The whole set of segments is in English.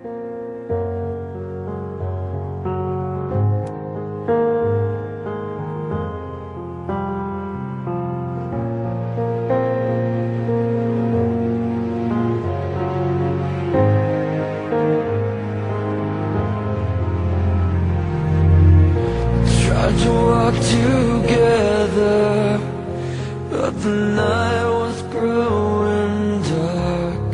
Tried to walk together, but the night was growing dark.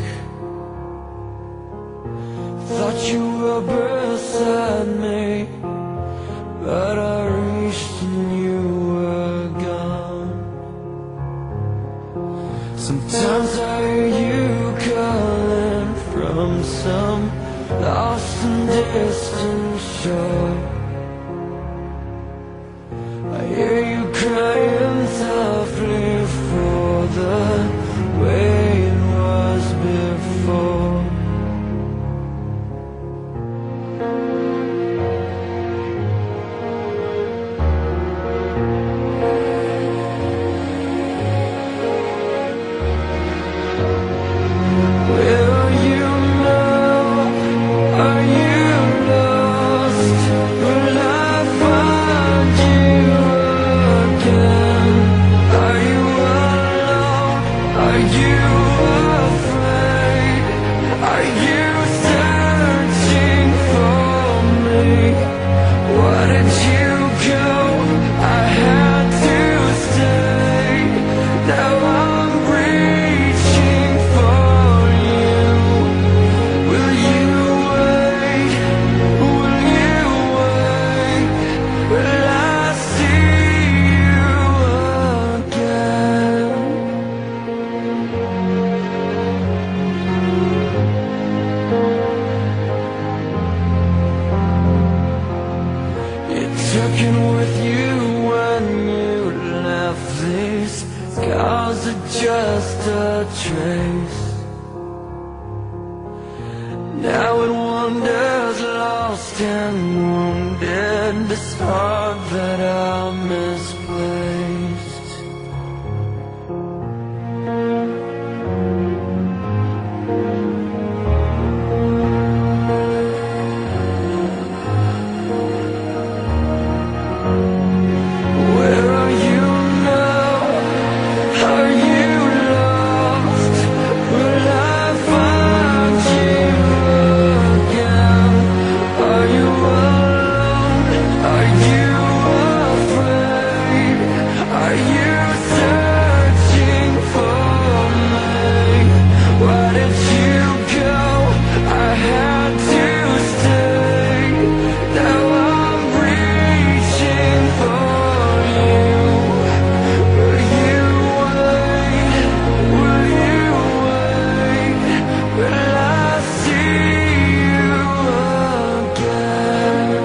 Thought you were beside me, but I reached and you were gone. Sometimes I hear you calling from some lost and distant shore. I hear you crying softly for the way it was before. Where are you now? Are you lost? Will I find you again? Are you alone? Are you afraid? Are you searching for me? Why did you go? I had to stay. Now I'm reaching for you. Will you wait? Will you wait? Will I see you again? You took it with you when you left. These scars are just a trace. Now it wanders lost and wounded, this heart that I misplaced. Where are you now? Are you lost? Will I find you again? Are you alone? Are you afraid? Are you searching for me? Why did you go? I had to stay. Now I'm reaching for you. Will you wait? Will you wait? Will I see you again?